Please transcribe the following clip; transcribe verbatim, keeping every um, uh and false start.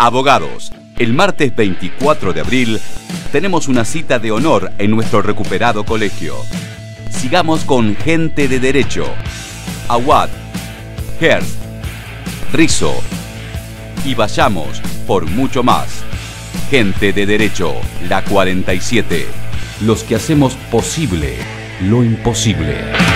Abogados, el martes veinticuatro de abril tenemos una cita de honor en nuestro recuperado colegio. Sigamos con Gente de Derecho, Awad, Hearst, Rizzo y vayamos por mucho más. Gente de Derecho, la cuarenta y siete. Los que hacemos posible lo imposible.